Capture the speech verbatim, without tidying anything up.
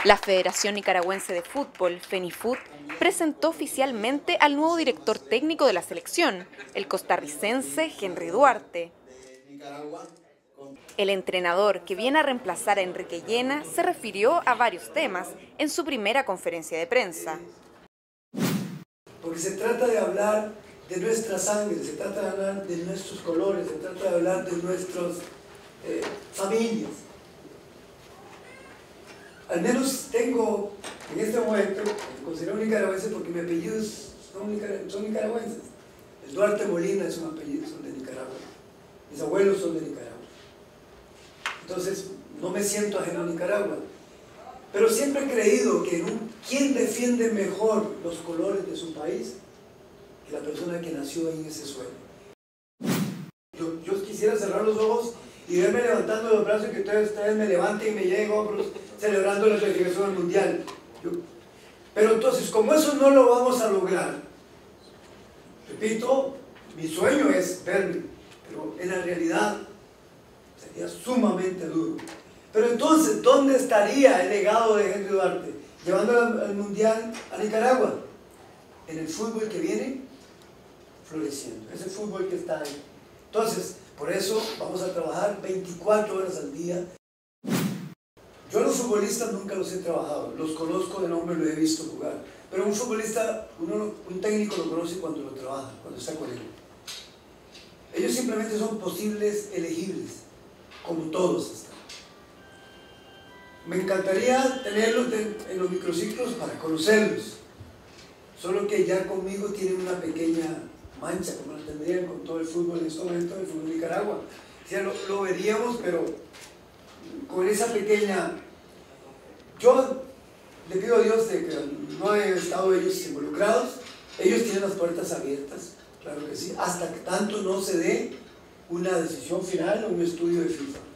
La Federación Nicaragüense de Fútbol, FENIFUT, presentó oficialmente al nuevo director técnico de la selección, el costarricense Henry Duarte. El entrenador, que viene a reemplazar a Enrique Llena, se refirió a varios temas en su primera conferencia de prensa. Porque se trata de hablar de nuestra sangre, se trata de hablar de nuestros colores, se trata de hablar de nuestras eh, familias. Al menos tengo, en este momento, me considero nicaragüense porque mis apellidos son, nicar son nicaragüenses. El Duarte Molina es un apellido, son de Nicaragua. Mis abuelos son de Nicaragua. Entonces, no me siento ajeno a Nicaragua. Pero siempre he creído que un, ¿quién defiende mejor los colores de su país que la persona que nació en ese suelo? Yo, yo quisiera cerrar los ojos y verme levantando los brazos y que ustedes, ustedes me levanten y me lleguen hombros celebrando la clasificación al mundial. Yo, pero entonces, como eso no lo vamos a lograr, repito, mi sueño es verme, pero en la realidad sería sumamente duro. Pero entonces, ¿dónde estaría el legado de Henry Duarte? Llevando al mundial a Nicaragua, en el fútbol que viene floreciendo, ese fútbol que está ahí. Entonces, por eso vamos a trabajar veinticuatro horas al día. Yo a los futbolistas nunca los he trabajado, los conozco de nombre, los he visto jugar. Pero un futbolista, uno, un técnico lo conoce cuando lo trabaja, cuando está con él. Ellos simplemente son posibles elegibles, como todos están. Me encantaría tenerlos de, en los microciclos para conocerlos, solo que ya conmigo tienen una pequeña mancha, como la tendrían con todo el fútbol en este momento, el fútbol de Nicaragua. O sea, lo, lo veríamos, pero con esa pequeña... Yo le pido a Dios de que no hayan estado ellos involucrados, ellos tienen las puertas abiertas, claro que sí, hasta que tanto no se dé una decisión final o un estudio de FIFA.